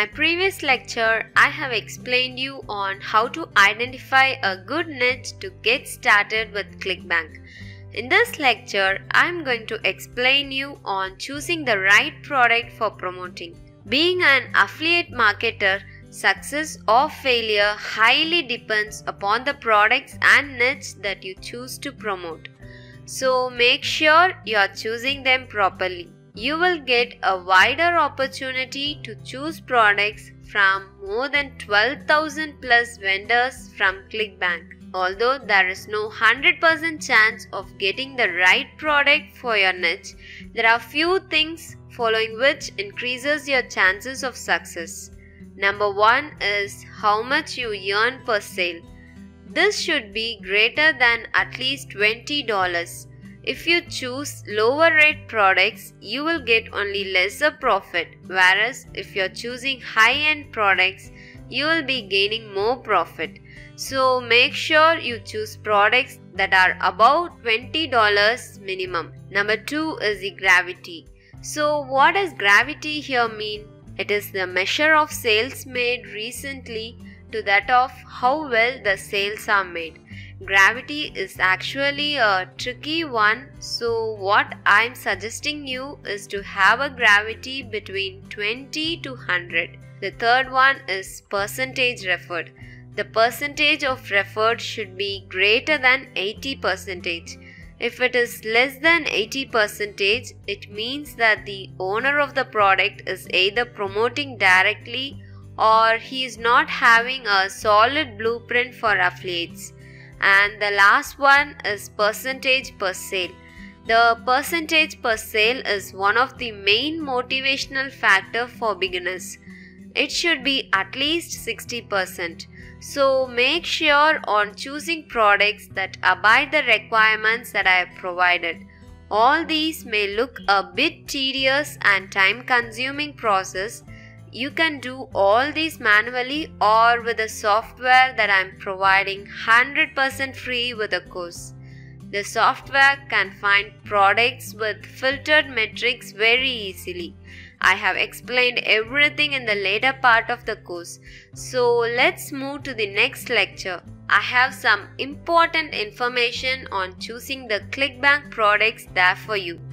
my previous lecture, I have explained you on how to identify a good niche to get started with ClickBank. In this lecture, I am going to explain you on choosing the right product for promoting. Being an affiliate marketer, success or failure highly depends upon the products and niche that you choose to promote. So make sure you are choosing them properly. You will get a wider opportunity to choose products from more than 12,000 plus vendors from ClickBank. Although there is no 100% chance of getting the right product for your niche, there are few things following which increases your chances of success. Number 1 is how much you earn per sale. This should be greater than at least $20. If you choose lower rate products, you will get only lesser profit, whereas if you are choosing high-end products, you will be gaining more profit. So make sure you choose products that are above $20 minimum. Number 2 is the gravity. So what does gravity here mean? It is the measure of sales made recently to that of how well the sales are made. Gravity is actually a tricky one, so what I am suggesting you is to have a gravity between 20 to 100. The third one is percentage referred. The percentage of referred should be greater than 80%. If it is less than 80%, it means that the owner of the product is either promoting directly or he is not having a solid blueprint for affiliates. And the last one is percentage per sale. The percentage per sale is one of the main motivational factor for beginners. It should be at least 60%. So make sure on choosing products that abide the requirements that I have provided. All these may look a bit tedious and time consuming process. You can do all these manually or with the software that I am providing 100% free with the course. The software can find products with filtered metrics very easily. I have explained everything in the later part of the course. So let's move to the next lecture. I have some important information on choosing the ClickBank products there for you.